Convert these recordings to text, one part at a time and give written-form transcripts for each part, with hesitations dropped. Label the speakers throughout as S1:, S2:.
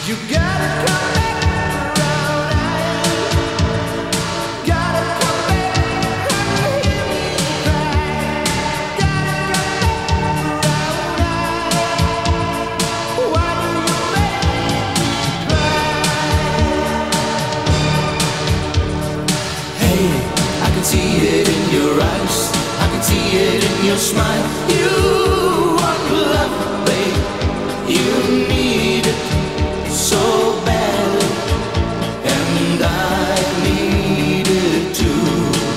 S1: You gotta come back around. Gotta come back and hear me cry. Gotta come back around. Why do you make me cry? Hey, I can see it in your eyes. I can see it in your smile. You want love, babe. You need it so badly, and I need it too.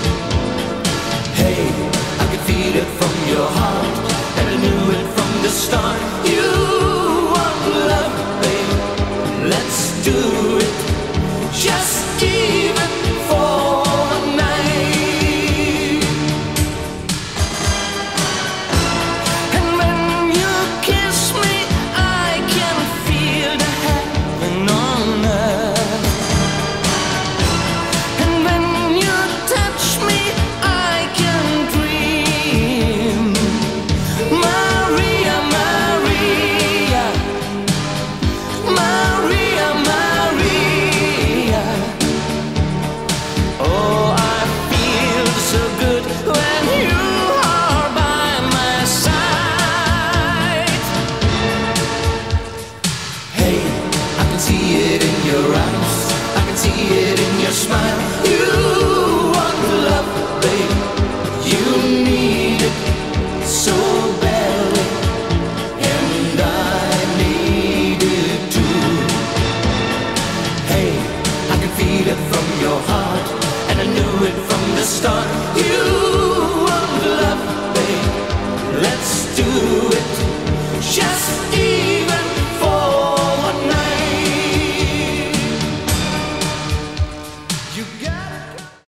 S1: Hey, I can feel it from your heart, and I knew it from the start. You want love, babe. Let's do it. Just even for a night. And when you kiss me, I can feel the heaven on earth. And when you touch me, I can dream. Maria, Maria, Maria, Maria. Oh, I feel so good when you are by my side. Hey, I can see it in your eyes. I can see it in your smile. You want love, babe. You need it so badly, and I need it too. Hey, I can feel it from your heart, and I knew it from the start. You want love, babe. Let's do it.